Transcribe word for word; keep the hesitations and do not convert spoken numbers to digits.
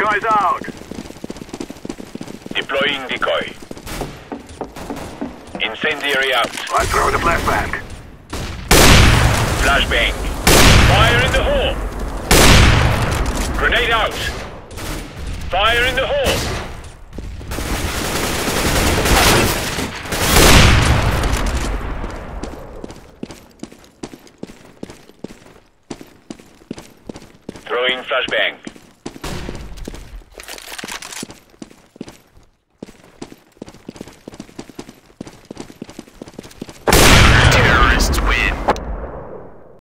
Guy's out. Deploying decoy. Incendiary out. I'm throwing a flashbang. Flashbang. Fire in the hole. Grenade out. Fire in the hole. Throwing flashbang.